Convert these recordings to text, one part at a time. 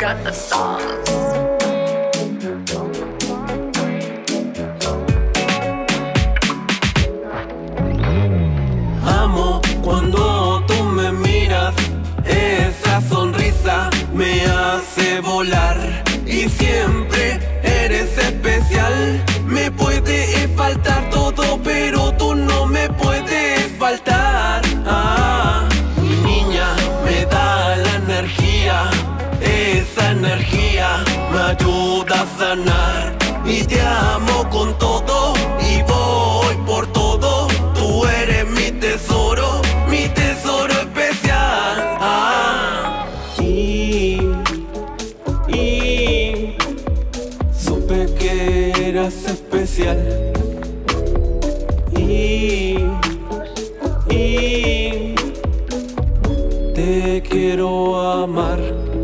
got the sauce. Amo cuando tú me miras, esa sonrisa me hace volar. Y siempre eres especial. Me puede faltar todo, pero tú no me puedes faltar. Mi niña me da la energía, esa energía me ayuda a sanar. Y te amo con todo y voy por todo. Tú eres mi tesoro especial. Y supe que eras especial. Y te quiero amar.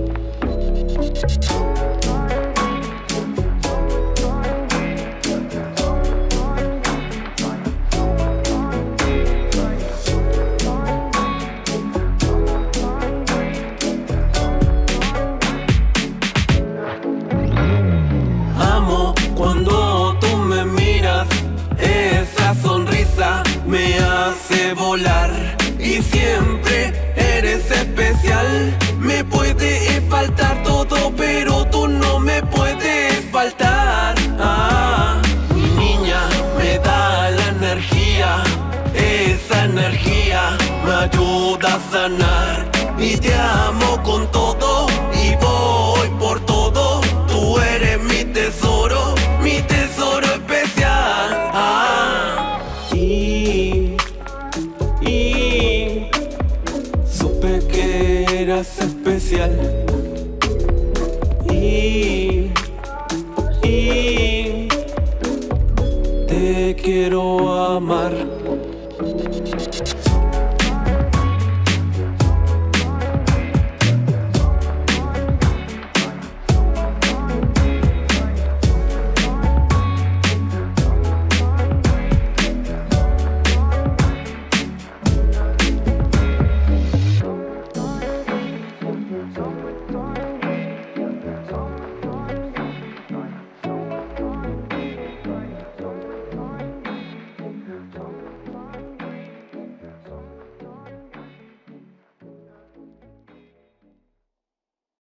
Cuando tú me miras, esa sonrisa me hace volar. Y siempre eres especial. Me puede faltar todo, pero tú no me puedes faltar. Mi niña me da la energía, esa energía me ayuda a sanar. Y te amo con todo y voy por todo. Tú eres mi tesoro especial. Y supe que eras especial. Y te quiero amar.